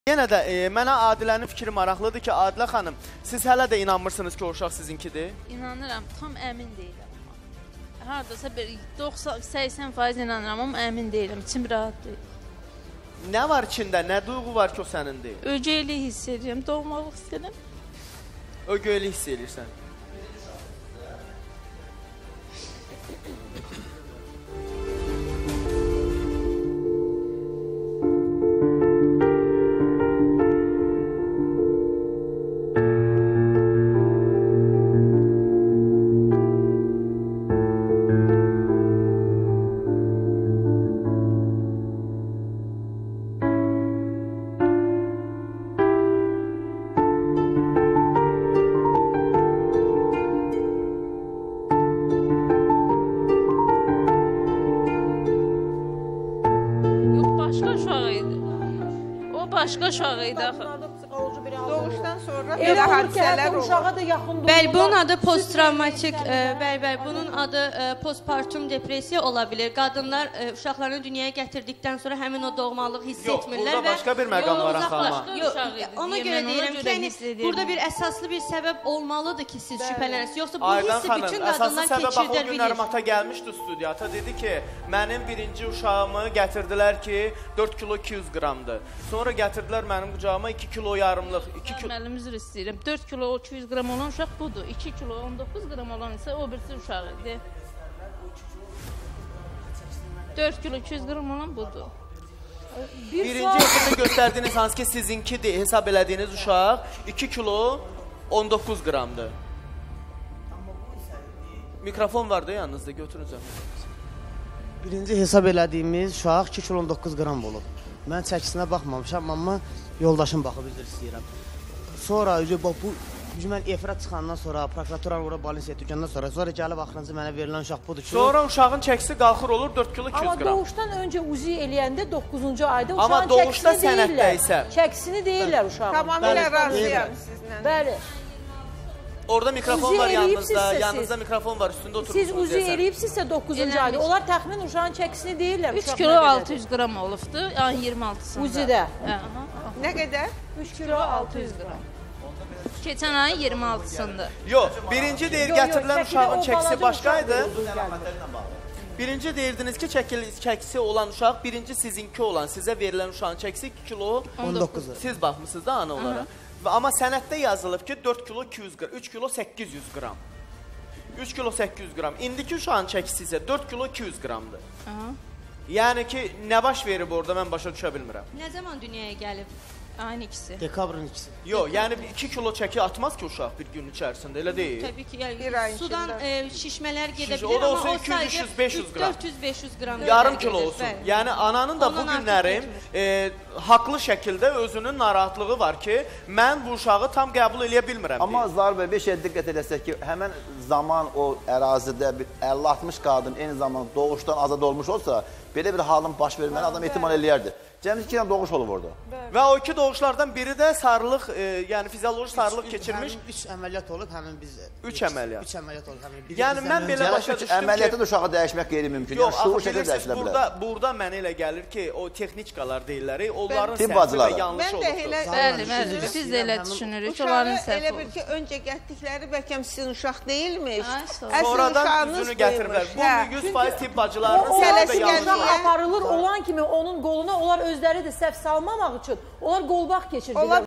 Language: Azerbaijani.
Yenə də mənə Adilənin fikri maraqlıdır ki, Adilə xanım, siz hələ də inanmırsınız ki, o uşaq sizinkidir? İnanıram, tam əmin deyiləm amma. Haradasa 90-80% inanıram, amma əmin deyiləm, içim rahat deyil. Nə var içində, nə duyğu var ki, o sənindir? Ögeylik hiss edirəm, doğmalıq istəyirəm. Ögeylik hiss edirsən. Başqa uşağı idi axı. Doğuşdan sonra belə hadisələr olur. Bəli, bunun adı post-travmatik, bəli, bunun adı postpartum depressiya ola bilir. Qadınlar uşaqlarını dünyaya gətirdikdən sonra həmin o doğmalıq hiss etmirlər. Yox, burada başqa bir məqam var axı amma. Ona görə deyirəm ki, burada bir əsaslı bir səbəb olmalıdır ki, siz şübhələnirsiniz. Yoxsa bu hissi bütün qadınlar keçirdə bilir. O gün Armata gəlmişdi studiyata, dedi ki, mənim birinci uşağımı gətirdilər ki, 4 kilo 200 qramdır. Sonra gətirdilər mənim qucağıma 2 kilo yarımlıq. Müəllim üzr istəyirəm. 4 kilo 200 qram olan uşaq budur. 2 kilo 19 qram olan isə o birisi uşaq idi. 4 kilo 200 qram olan budur. Birinci hesabda göstərdiyiniz hansı ki sizinkidir, hesab elədiyiniz uşaq 2 kilo 19 qramdır. Mikrofon var da yanınızda, götürün zəhmət. Birinci hesab elədiyimiz uşaq 2 kilo 19 qram olub. Mən çəkisinə baxmamışam, amma yoldaşım baxıb üzr istəyirəm. Sonra bu mən efirə çıxandan sonra, prokuraturan ora balinsiya tükəndən sonra gəlib axırıncı mənə verilən uşaq budur ki... Sonra uşağın çəkisi qalxır olur 4 kilo 200 qram. Amma doğuşdan öncə uzi eləyəndə 9-cu ayda uşağın çəkisini deyirlər. Çəkisini deyirlər uşağın. Tamamilə razıyam sizlə. Bəli. Orada mikrofon var yanınızda, yanınızda mikrofon var, üstündə oturmuşsunuz. Siz uzi eləyibsizsə 9-cu ayda, onlar təxmin uşağın çəkisini deyirlər. 3 kilo 600 qram olubdu, ayın 26-sında. Uzidə. Nə qədər? 3 kilo 600 qram. Keçən ayın 26-sında. Yox, birinci deyir gətirilən uşağın çəkisi başqaydı. Birinci deyirdiniz ki, çəkisi olan uşaq, birinci sizinki olan, sizə verilən uşağın çəkisi 2 kilo 19. Siz baxmışsınız da ana olaraq. Amma sənəddə yazılıb ki, 4 kilo 200 qram, 3 kilo 800 qram. 3 kilo 800 qram. İndiki uşağın çəkisi isə 4 kilo 200 qramdır. Yəni ki, nə baş verib orada, mən başa düşə bilmirəm. Nə zaman dünyaya gəlib? Ayın ikisi. Dekabrın ikisi. Yox, yəni 2 kilo çəki atmaz ki uşaq bir gün içərisində, elə deyil. Təbii ki, yəni sudan şişmələr gedə O bilir, da amma olsa o 200-500 qram. 400-500 qram. Yarım kilo olsun. Yəni ananın da bu günləri haqlı şəkildə özünün narahatlığı var ki, mən bu uşağı tam qəbul eləyə bilmirəm. Amma Zahir bəy, bir şey diqqət edəsək ki, həmən zaman o ərazidə 50-60 qadın eyni zamanda doğuşdan azad olmuş olsa, belə bir halın baş verməni adam ehtimal eləyərdi. Cəmsi 2 dənə doğuş olub orada. Və o 2 doğuşlardan biri də sarılıq, yəni fizioloji sarılıq keçirmiş. 3 əməliyyat olub, həmin biz... 3 əməliyyat. 3 əməliyyat olub, həmin biri... Yəni mən belə başa düşdüm ki... Əməliyyatda da uşağı dəyişmək qeyri-mümkün. Yox, axı bilirsiniz, burada mənə elə gəlir ki, o texnikalar deyirlər, onların səhvi və yanlış olubdur. Bəli, biz də elə düşünürük, onların səhvi elə bir ki, öncə gətdikləri bəlkə sizin uşaq deyilmiş. Sonradan üzünü gətiriblər. Bu 100% tibb bacılarının səhvi və yanlış aparılır olan kimi onun qoluna onlar özləri də səhv salmamaq üçün onlar qolbaq keçirdilər.